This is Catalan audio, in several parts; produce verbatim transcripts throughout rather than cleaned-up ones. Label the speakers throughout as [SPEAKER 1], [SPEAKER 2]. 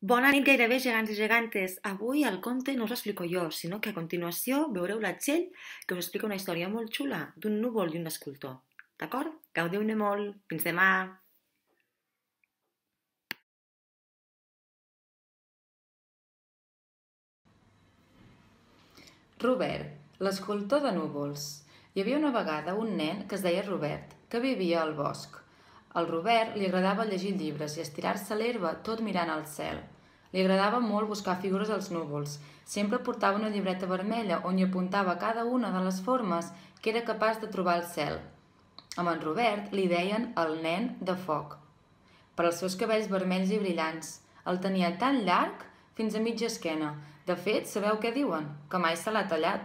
[SPEAKER 1] Bona nit gairebé, gegants i gegantes. Avui el conte no us l'explico jo, sinó que a continuació veureu la Txell que us explica una història molt xula d'un núvol i un escultor. D'acord? Gaudiu-ne molt. Fins demà.
[SPEAKER 2] Robert, l'escultor de núvols. Hi havia una vegada un nen que es deia Robert, que vivia al bosc. Al Robert li agradava llegir llibres i estirar-se a l'herba tot mirant al cel. Li agradava molt buscar figures als núvols. Sempre portava una llibreta vermella on hi apuntava cada una de les formes que era capaç de trobar al cel. Amb en Robert li deien el nen de foc, per als seus cabells vermells i brillants. El tenia tan llarg fins a mitja esquena. De fet, sabeu què diuen? Que mai se l'ha tallat.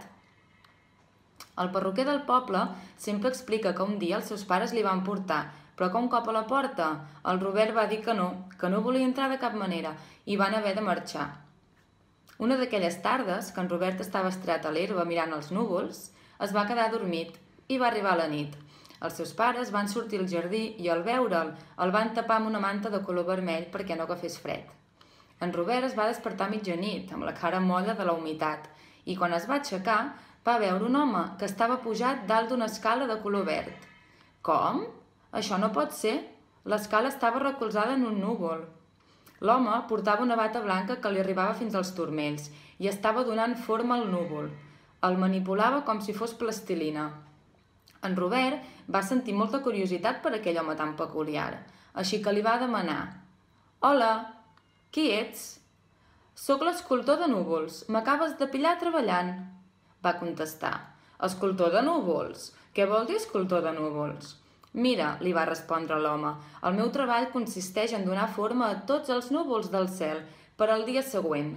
[SPEAKER 2] El perruquer del poble sempre explica que un dia els seus pares li van portar, però que un cop a la porta el Robert va dir que no, que no volia entrar de cap manera i van haver de marxar. Una d'aquelles tardes, que en Robert estava estirat a l'herba mirant els núvols, es va quedar adormit i va arribar la nit. Els seus pares van sortir al jardí i al veure'l el van tapar amb una manta de color vermell perquè no agafés fred. En Robert es va despertar a mitjanit, amb la cara molla de la humitat, i quan es va aixecar va veure un home que estava pujat dalt d'una escala de color verd. Com? Això no pot ser. L'escala estava recolzada en un núvol. L'home portava una bata blanca que li arribava fins als turmells i estava donant forma al núvol. El manipulava com si fos plastilina. En Robert va sentir molta curiositat per aquell home tan peculiar, així que li va demanar: «Hola, qui ets?» «Soc l'escultor de núvols. M'acabes de pillar treballant», va contestar. «Escultor de núvols? Què vol dir escultor de núvols?» «Mira», li va respondre l'home, «el meu treball consisteix en donar forma a tots els núvols del cel per al dia següent».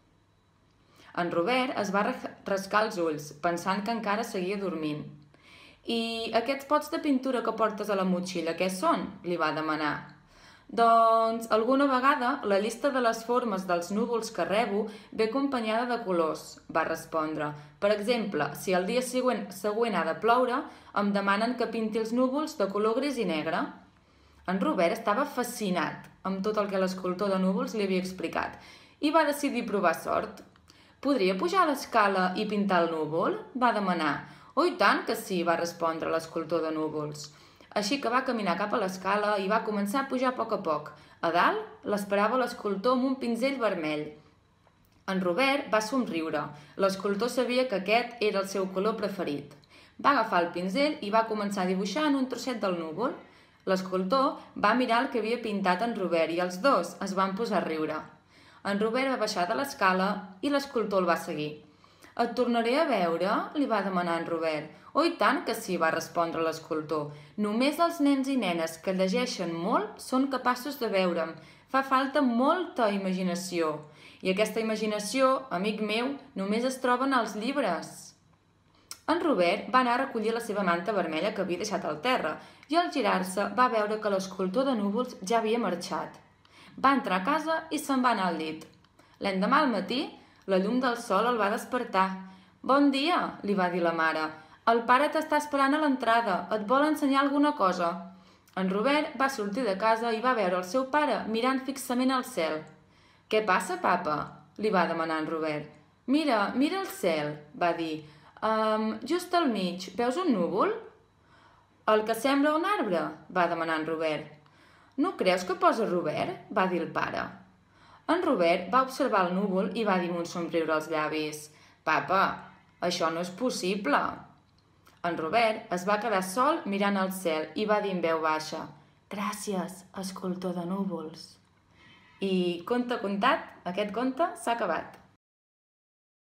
[SPEAKER 2] En Robert es va rascar els ulls, pensant que encara seguia dormint. «I aquests pots de pintura que portes a la motxilla, què són?», li va demanar. «Doncs, alguna vegada la llista de les formes dels núvols que rebo ve acompanyada de colors», va respondre. «Per exemple, si el dia següent, següent ha de ploure, em demanen que pinti els núvols de color gris i negre». En Robert estava fascinat amb tot el que l'escultor de núvols li havia explicat i va decidir provar sort. «Podria pujar a l'escala i pintar el núvol?», va demanar. «Oh, i tant que sí», va respondre l'escultor de núvols. Així que va caminar cap a l'escala i va començar a pujar a poc a poc. A dalt l'esperava l'escultor amb un pinzell vermell. En Robert va somriure. L'escultor sabia que aquest era el seu color preferit. Va agafar el pinzell i va començar a dibuixar en un trosset del núvol. L'escultor va mirar el que havia pintat en Robert i els dos es van posar a riure. En Robert va baixar de l'escala i l'escultor el va seguir. «Et tornaré a veure?», li va demanar en Robert. «Oh, i tant que sí», va respondre l'escultor. «Només els nens i nenes que llegeixen molt són capaços de veure'm. Fa falta molta imaginació. I aquesta imaginació, amic meu, només es troba en els llibres». En Robert va anar a recollir la seva manta vermella que havia deixat al terra i al girar-se va veure que l'escultor de núvols ja havia marxat. Va entrar a casa i se'n va anar al llit. L'endemà al matí, la llum del sol el va despertar. «Bon dia», li va dir la mare. «El pare t'està esperant a l'entrada. Et vol ensenyar alguna cosa». En Robert va sortir de casa i va veure el seu pare mirant fixament al cel. «Què passa, papa?», li va demanar en Robert. «Mira, mira el cel», va dir. Um, «Just al mig, veus un núvol?» «El que sembla un arbre?», va demanar en Robert. «No creus que posa Robert?», va dir el pare. En Robert va observar el núvol i va dir amb un somriure als llavis: «Papa, això no és possible». En Robert es va quedar sol mirant al cel i va dir en veu baixa: «Gràcies, escultor de núvols». I conte contat, aquest conte s'ha acabat.